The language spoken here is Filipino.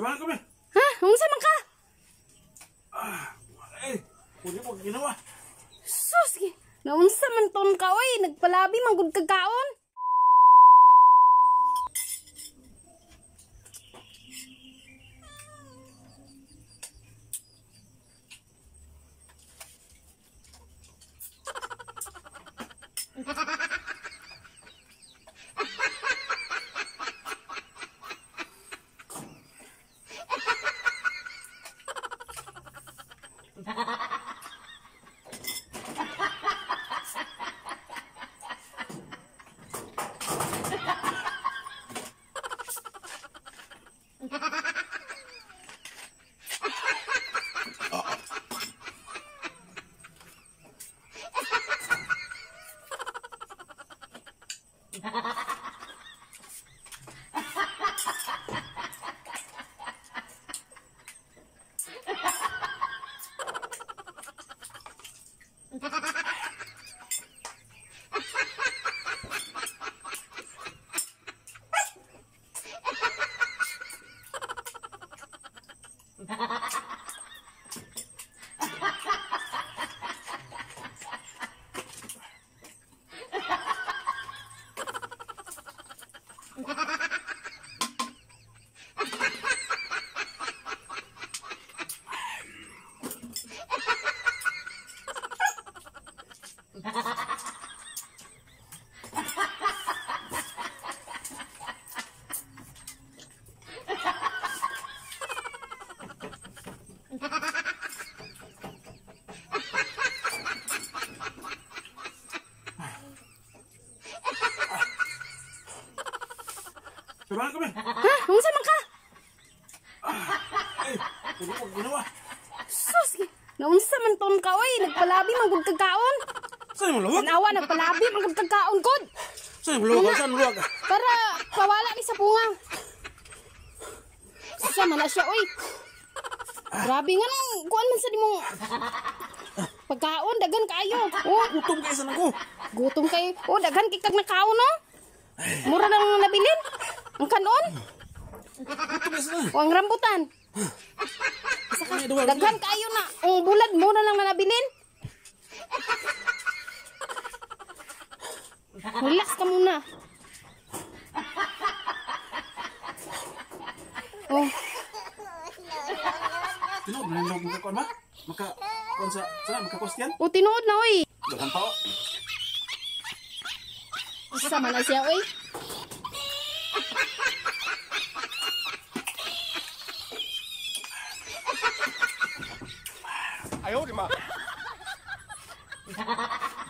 Trabaho kami. Ha? Unsa man ka? Pwede mo ginawa. Sus, naunsa man ton ka oy, nagpalabi man gud kag kaon. Trabaho kami. Ha? Unsa man ka? Pwede mo ginawa. Sus, naunsa man ton ka oy, nagpalabi man gud kag kaon. Saan mo luwag? Tanawa nagpalabi man gud kag kaon gud. Saan mo luwag? Saan mo luwag? Para pawala ni sa punga. Sa man na siya oy. Grabe nga nang kuan man sa dimong pagkaon daghan kayo. Oh, Gutom kayo sa nako. gutom kay. Oh, daghan kay kag nakaon no. Mura nang nabilin. Ang kanon. Gutom kayo sa O ang rambutan. Ay, duwag. Daghan kayo na. Ang bulad mo na lang na nabilin. Relax ka muna. Oh, Tinood na yung magkakuan ba? Maka-kuan sa... Saan? Maka-question? oh tinuod na oy. Dagan pa o. Isa man na siya oy. Ayaw, di ma.